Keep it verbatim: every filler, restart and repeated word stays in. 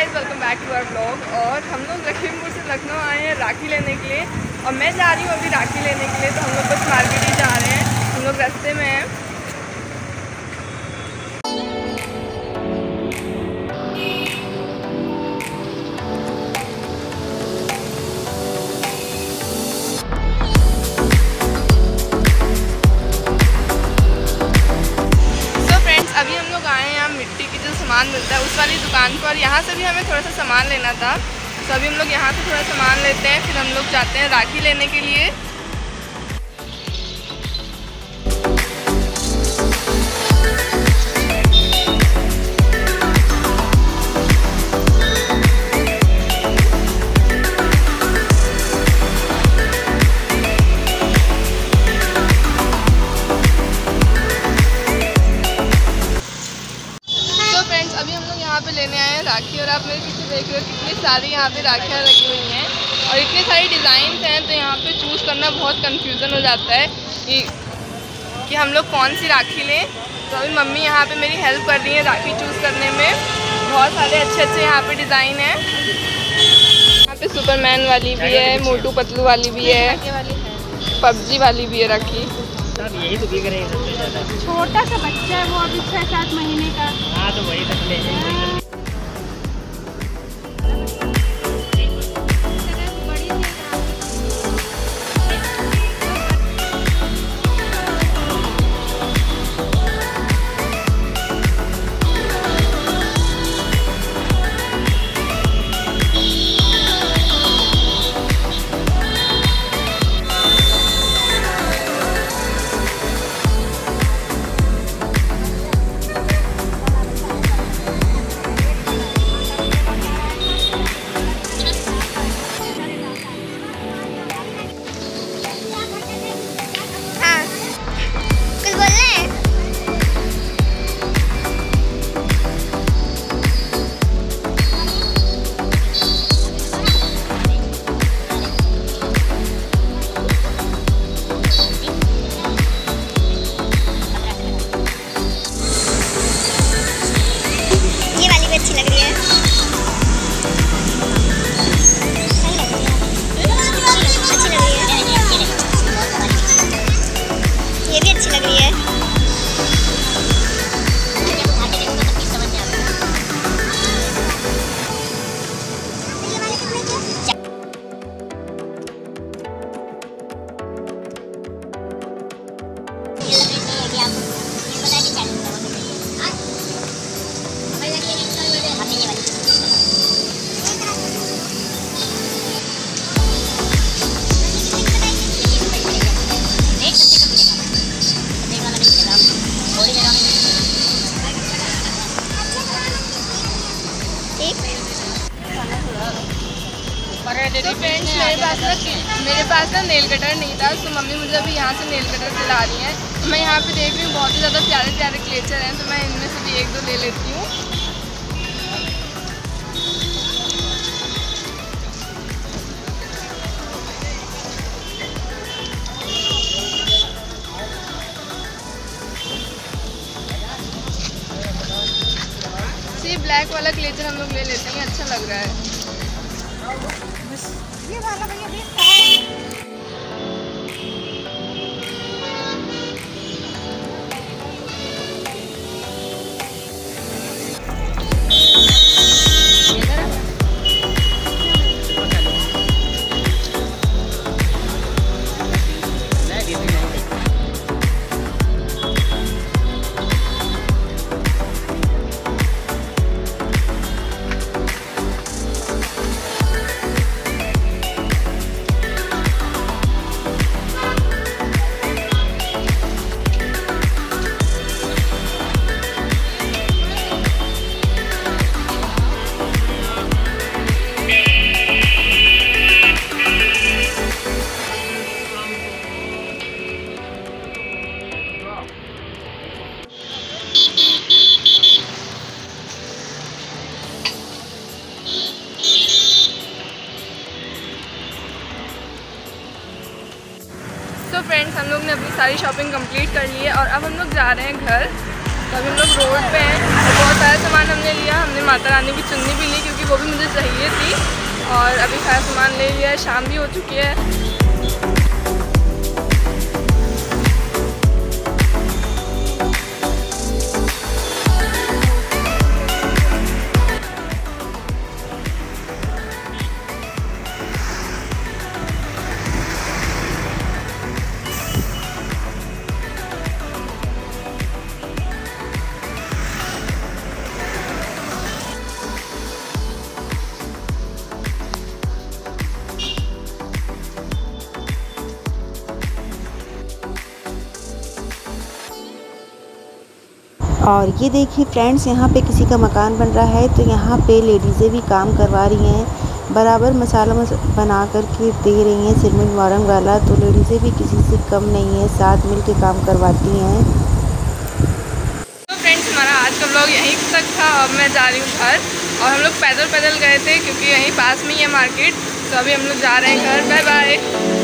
Guys, welcome back to our blog. और हम लोग लखीमपुर से लखनऊ आए हैं राखी लेने के लिए, और मैं जा रही हूँ अभी राखी लेने के लिए। तो हम लोग बस मार्केट ही जा रहे हैं, हम लोग रास्ते में हैं। अभी हम लोग आए हैं यहाँ मिट्टी की जो सामान मिलता है उस वाली दुकान पर। यहाँ से भी हमें थोड़ा सा सामान लेना था, तो अभी हम लोग यहाँ से थोड़ा सामान लेते हैं, फिर हम लोग जाते हैं राखी लेने के लिए। अभी हम लोग यहाँ पे लेने आए हैं राखी, और आप मेरे पीछे देख रहे हो कितनी सारी यहाँ पे राखियाँ रखी हुई हैं और इतनी सारी डिज़ाइंस हैं। तो यहाँ पे चूज़ करना बहुत कंफ्यूजन हो जाता है कि, कि हम लोग कौन सी राखी लें। तो अभी मम्मी यहाँ पे मेरी हेल्प कर रही है राखी चूज़ करने में। बहुत सारे अच्छे अच्छे यहाँ पे डिज़ाइन हैं। यहाँ पे सुपरमैन वाली भी है, मोटू पतलू वाली भी है, पबजी वाली भी है राखी। यही तो बिक रहे हैं सबसे ज़्यादा। छोटा सा बच्चा है वो अभी छः सात महीने का। हाँ तो वही तक ले जाएंगे। तो फ्रेंड्स, मेरे पास ना मेरे पास ना नेल कटर नहीं था, तो मम्मी मुझे अभी यहाँ से नेल कटर दिला रही हैं। तो मैं यहाँ पे देख रही हूँ बहुत ही ज़्यादा प्यारे प्यारे क्लेचर हैं, तो मैं इनमें से भी एक दो ले लेती हूँ। ये ब्लैक वाला क्लेचर हम लोग ले लेते हैं, अच्छा लग रहा है। ये वाला भैया देखता है। तो फ्रेंड्स, हम लोग ने अपनी सारी शॉपिंग कंप्लीट कर ली है और अब हम लोग जा रहे हैं घर। तो अभी हम लोग रोड पे हैं और बहुत सारा सामान हमने लिया। हमने माता रानी की चुन्नी भी ली क्योंकि क्योंकि वो भी मुझे चाहिए थी। और अभी सारा सामान ले लिया है, शाम भी हो चुकी है। और ये देखिए फ्रेंड्स, यहाँ पे किसी का मकान बन रहा है, तो यहाँ पे लेडीज़ें भी काम करवा रही हैं, बराबर मसाला मस बना करके दे रही हैं सिरमिट वारंग वाला। तो लेडीज़ें भी किसी से कम नहीं है, साथ मिल के काम करवाती हैं। तो फ्रेंड्स, हमारा आज का व्लॉग यहीं तक था। अब मैं जा रही हूँ घर, और हम लोग पैदल पैदल गए थे क्योंकि यहीं पास में ही है मार्केट। तो अभी हम लोग जा रहे हैं घर। Bye bye.